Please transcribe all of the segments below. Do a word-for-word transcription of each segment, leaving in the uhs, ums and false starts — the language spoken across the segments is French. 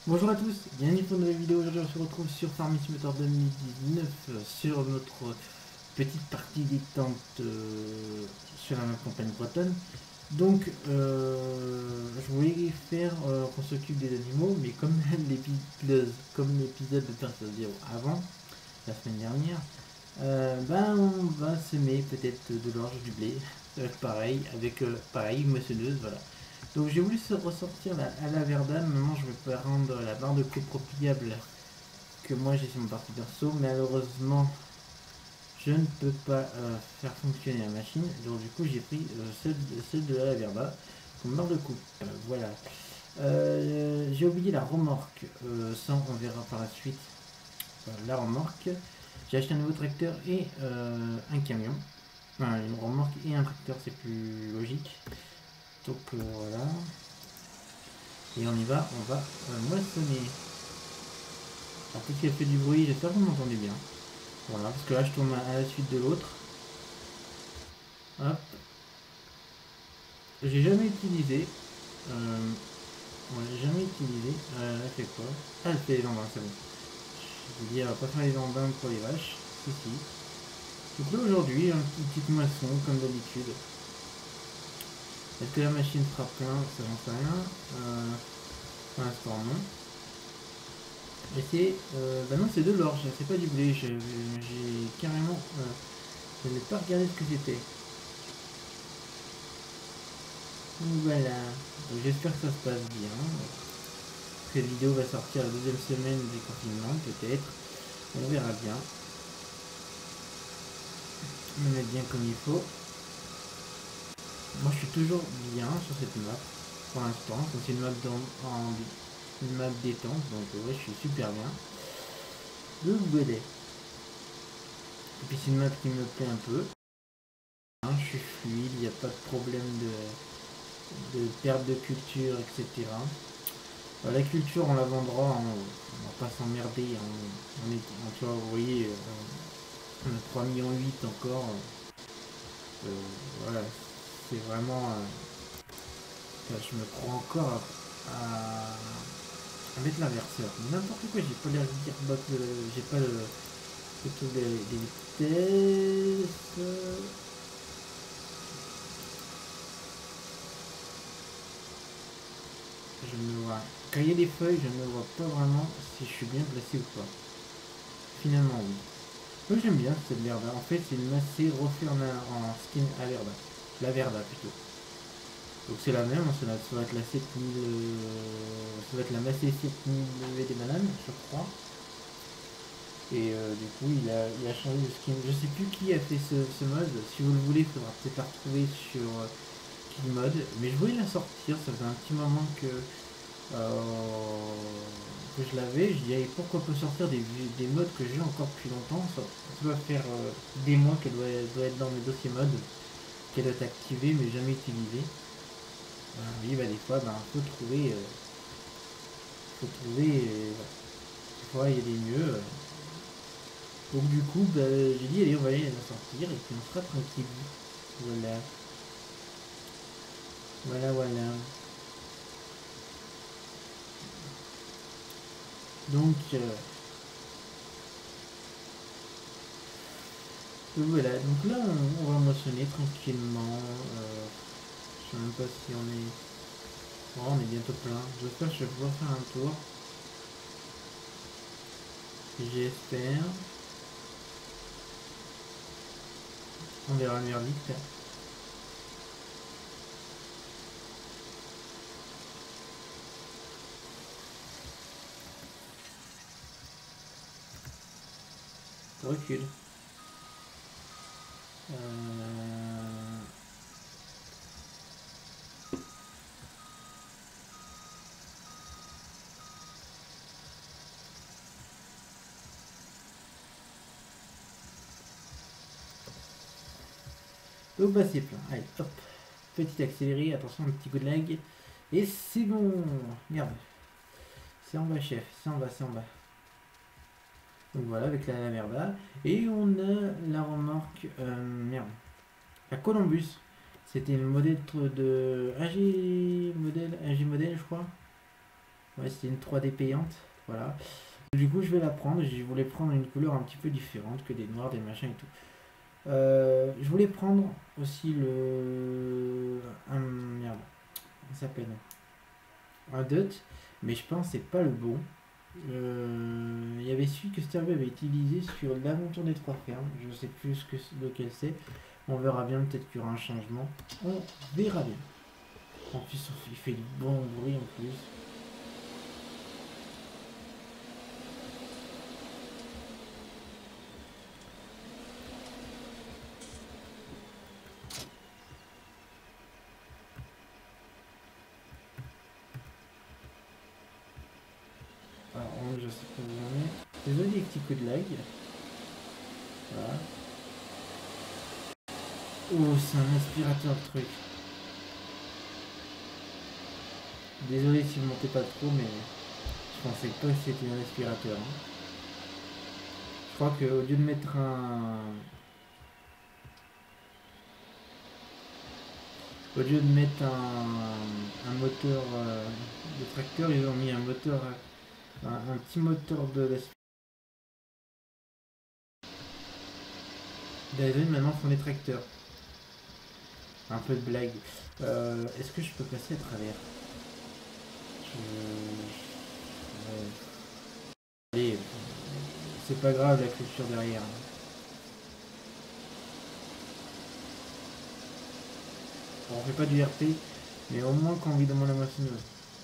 Bonjour à tous, bienvenue pour une nouvelle vidéo. Aujourd'hui on se retrouve sur Farming Simulator deux mille dix-neuf euh, sur notre petite partie détente euh, sur la campagne bretonne. Donc euh, je voulais faire euh, qu'on s'occupe des animaux, mais comme l'épisode comme l'épisode de Persona Zero avant, la semaine dernière, euh, ben on va semer peut-être de l'orge, du blé, euh, pareil, avec euh, pareil, une moissonneuse, voilà. Donc j'ai voulu se ressortir la, à la verdane. Maintenant je vais pas rendre la barre de copro pliable que moi j'ai sur mon partie perso. Malheureusement je ne peux pas euh, faire fonctionner la machine. Donc du coup j'ai pris euh, celle, celle de la Verda comme barre de coupe. Euh, voilà. Euh, j'ai oublié la remorque. Euh, ça on verra par la suite. Enfin, la remorque. J'ai acheté un nouveau tracteur et euh, un camion. Enfin, une remorque et un tracteur, c'est plus logique. Donc euh, voilà. Et on y va, on va euh, moissonner. Alors peut-être qu'elle fait du bruit, j'espère que vous m'entendez bien. Voilà, parce que là je tourne à la suite de l'autre. Hop. J'ai jamais utilisé. Euh, ouais, j'ai jamais utilisé. Euh, elle fait quoi? Ah, elle fait les lambins, c'est bon. Je vous dis, elle va pas faire les lambins pour les vaches. Si, si. Donc là aujourd'hui, une petite moisson comme d'habitude. Est-ce que la machine fera plein? Ça j'en sais rien. Euh, pour l'instant non. Et c'est... Euh, bah non, c'est de l'orge, c'est pas du blé. J'ai carrément... Euh, je n'ai pas regardé ce que c'était. Donc voilà. J'espère que ça se passe bien. Cette vidéo va sortir la deuxième semaine du confinement, peut-être. On verra bien. On va mettre bien comme il faut. Moi je suis toujours bien sur cette map. Pour l'instant. C'est une map dans, en, une map détente. Donc ouais, je suis super bien. Le godet. Et puis c'est une map qui me plaît un peu. Hein, je suis fluide, il n'y a pas de problème de, de perte de culture, et cetera. La culture, on la vendra, on, on va pas s'emmerder. On, on est, on, tu vois, vous voyez, on, on a trois virgule huit millions encore. Euh, voilà, c'est vraiment. Euh, je me crois encore à, à, à mettre l'inverseur. N'importe quoi, j'ai pas l'air de dire j'ai pas le. Plutôt des, des vitesses. Je me vois. Quand il y a des feuilles, je ne vois pas vraiment si je suis bien placé ou pas. Finalement, oui. Moi j'aime bien cette Verda. En fait, c'est une macée refaite en, en skin à Verda. La Verda plutôt. Donc c'est la même, ça va, ça va être la sept mille. Euh, ça va être la macée sept mille V des bananes, je crois. Et euh, du coup, il a, il a changé de skin. Je sais plus qui a fait ce, ce mode. Si vous le voulez, il faudra peut-être la retrouver sur euh, Killmode. Mais je voulais la sortir, ça faisait un petit moment que euh, que je l'avais, je dis pourquoi pas sortir des, des modes que j'ai encore depuis longtemps. Ça, ça doit faire euh, des mois qu'elle doit, doit être dans mes dossiers modes, qu'elle doit être activée mais jamais utilisée. Euh, oui, bah, des fois, bah, faut trouver, euh, faut trouver, euh, des fois il y a des mieux. Euh. Donc du coup, bah, j'ai dit allez, on va aller la sortir et puis on sera tranquille. Voilà, voilà, voilà. Donc euh, voilà, donc là on, on va moissonner tranquillement. Euh, je sais même pas si on est. Oh, on est bientôt plein. J'espère que je vais pouvoir faire un tour. J'espère. On verra le verdict. Recule. Euh... Donc bah c'est plein. Allez, hop. Petit accéléré. Attention, un petit coup de lag. Et c'est bon. Merde. C'est en bas, chef. C'est en bas, c'est en bas. Donc voilà, avec la, la merda. Et on a la remorque. Euh, merde. La Columbus. C'était le modèle de A G modèle, A G modèle, je crois. Ouais, c'était une trois D payante. Voilà. Du coup, je vais la prendre. Je voulais prendre une couleur un petit peu différente que des noirs, des machins et tout. Euh, je voulais prendre aussi le. Un. Merde. Il s'appelle un dot. Mais je pense que c'est pas le bon. Euh, Il y avait celui que Stervé avait utilisé sur l'aventure des trois fermes. Je ne sais plus ce que, lequel c'est. On verra bien, peut-être qu'il y aura un changement. On verra bien. En plus, il fait du bon bruit en plus. Alors, je sais pas où on est. Désolé des petits coups de lag. Voilà. Oh, c'est un aspirateur le truc. Désolé si vous montez pas trop, mais je pensais pas que c'était un aspirateur. Hein. Je crois qu'au lieu de mettre un. Au lieu de mettre un, un moteur euh, de tracteur, ils ont mis un moteur, un, un petit moteur de l'aspirateur. Dyson maintenant font des tracteurs. Un peu de blague. Euh, Est-ce que je peux passer à travers je... Ouais. Allez, c'est pas grave la clôture derrière. Bon, on fait pas du R P, mais au moins quand on lui demande la moissonneuse.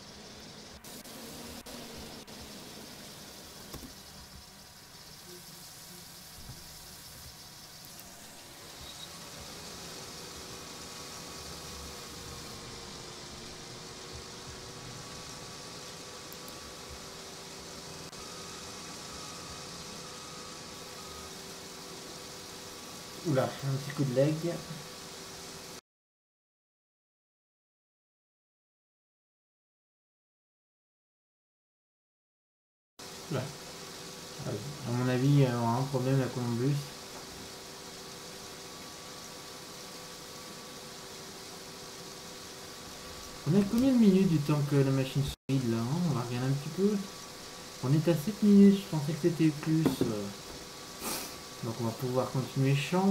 Oula, un petit coup de lag. Oula. À mon avis, il y aura un problème à Columbus. On a combien de minutes du temps que la machine se vide là hein? On va regarder un petit peu. On est à sept minutes, je pensais que c'était plus. Donc on va pouvoir continuer champ.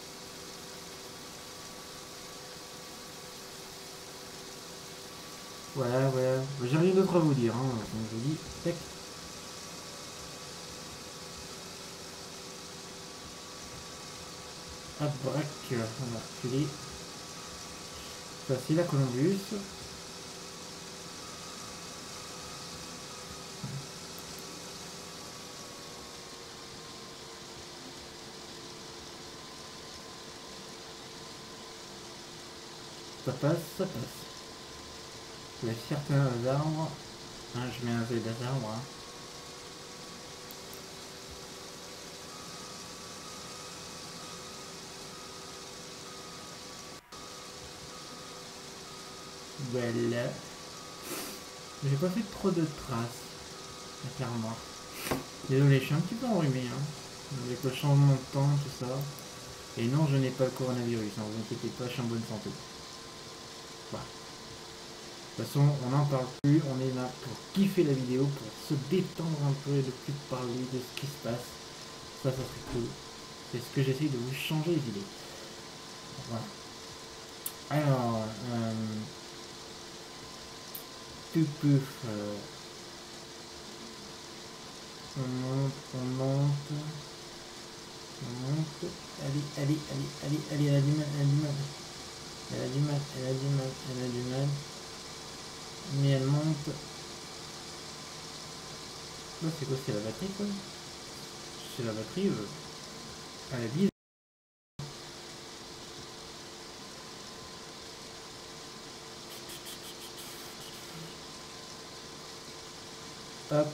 Voilà, voilà. J'ai rien d'autre à vous dire. Hein. Donc je vous dis, tac. Hop, braque, on va reculer. Ça c'est la Columbus. Ça passe, ça passe. Il y a certains arbres. Hein, je mets un peu d'arbres. Hein. Voilà. J'ai pas fait trop de traces. Clairement. Désolé, je suis un petit peu enrhumé. Hein. Avec le changement de temps, tout ça. Et non, je n'ai pas le coronavirus. Ne vous inquiétez pas, je suis en bonne santé. Voilà. De toute façon, on n'en parle plus. On est là pour kiffer la vidéo, pour se détendre un peu et de plus parler de ce qui se passe. Ça, ça serait cool. C'est ce que j'essaye de vous changer les idées. Voilà. Alors, euh, tout peu, euh, on monte, on monte, on monte. Allez, allez, allez, allez, allez, elle a du mal, elle a du mal. Elle a du mal, elle a du mal, elle a du mal. Mais elle monte. Là, c'est quoi? C'est la batterie, quoi? C'est la batterie, euh, elle est bizarre. Hop.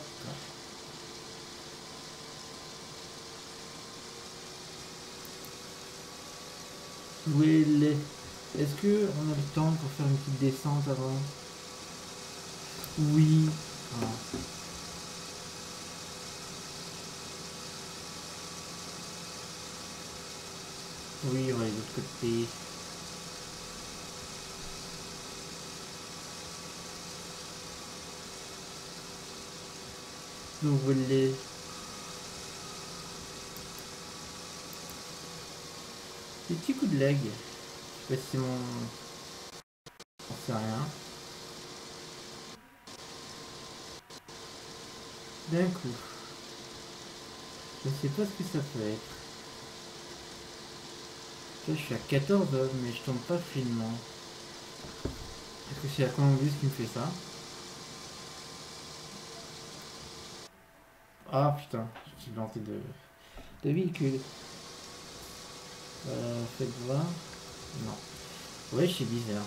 Où est Est-ce que on a le temps pour faire une petite descente avant? Oui. Ah. Oui, on va aller de l'autre côté. Donc vous voulez... Des petits coups de lag. Je sais pas si c'est mon... J'en sais rien. D'un coup. Je sais pas ce que ça peut être. Là, je suis à quatorze hommes, mais je tombe pas finement. Est-ce que c'est la Columbus qui me fait ça? Ah putain, je suis planté de, de véhicule. Euh, faites voir. Non. Ouais, c'est bizarre.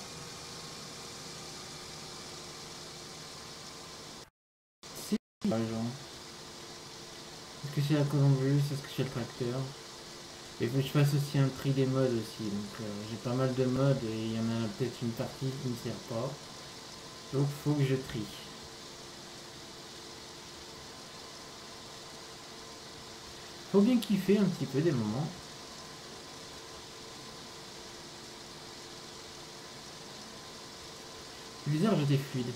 Si, par exemple. Est-ce que c'est la Columbus? Est-ce que c'est le tracteur? Il faut que je fasse aussi un tri des modes aussi. Donc euh, j'ai pas mal de modes et il y en a peut-être une partie qui ne sert pas. Donc faut que je trie. Faut bien kiffer un petit peu des moments. C'est bizarre, j'étais fluide.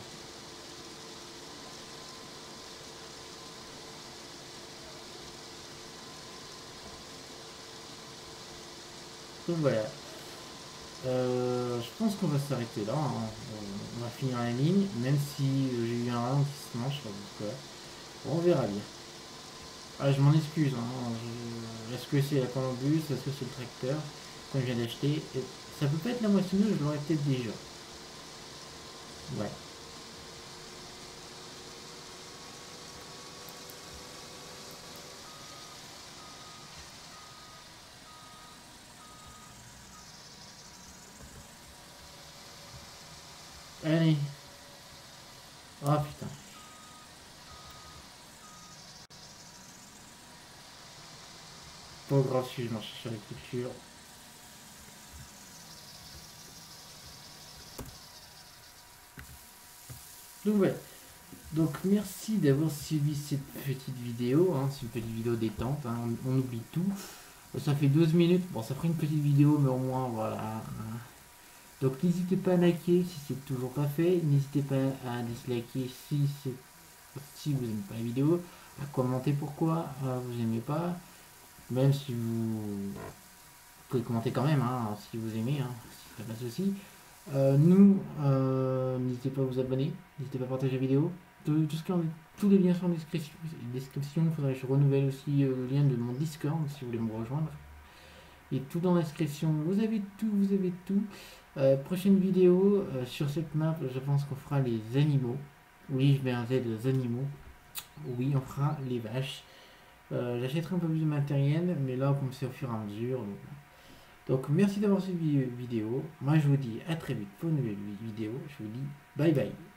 Donc voilà. Euh, je pense qu'on va s'arrêter là. Hein. On va finir la ligne, même si euh, j'ai eu un ralentissement, je sais pas pourquoi. Bon, on verra bien. Ah, je m'en excuse. Hein. Je... Est-ce que c'est la Columbus? Est-ce que c'est le tracteur qu'on vient d'acheter? Ça peut pas être la moissonneuse, je l'aurais peut-être déjà. Ouais. Allez. Ah putain. Pas grave si je marche sur la culture. Donc ouais. Donc merci d'avoir suivi cette petite vidéo. Hein. C'est une petite vidéo détente. Hein. On, on oublie tout. Ça fait douze minutes. Bon, ça ferait une petite vidéo, mais au moins voilà. Donc n'hésitez pas à liker si c'est toujours pas fait. N'hésitez pas à disliker si c'est si vous n'aimez pas la vidéo. À commenter pourquoi euh, vous n'aimez pas. Même si vous... vous pouvez commenter quand même hein, si vous aimez. Hein, si pas de souci. Euh, nous, euh, n'hésitez pas à vous abonner. N'hésitez pas à partager la vidéo. Tout, tout ce qui en, tous les liens sont en description. description. Il faudrait que je renouvelle aussi euh, le lien de mon Discord si vous voulez me rejoindre. Et tout dans la description. Vous avez tout, vous avez tout. Euh, prochaine vidéo euh, sur cette map, je pense qu'on fera les animaux. Oui, je mets un Z les animaux. Oui, on fera les vaches. Euh, J'achèterai un peu plus de matériel, mais là, comme c'est au fur et à mesure. Donc, donc merci d'avoir suivi la vidéo. Moi, je vous dis à très vite pour une nouvelle vidéo. Je vous dis bye bye.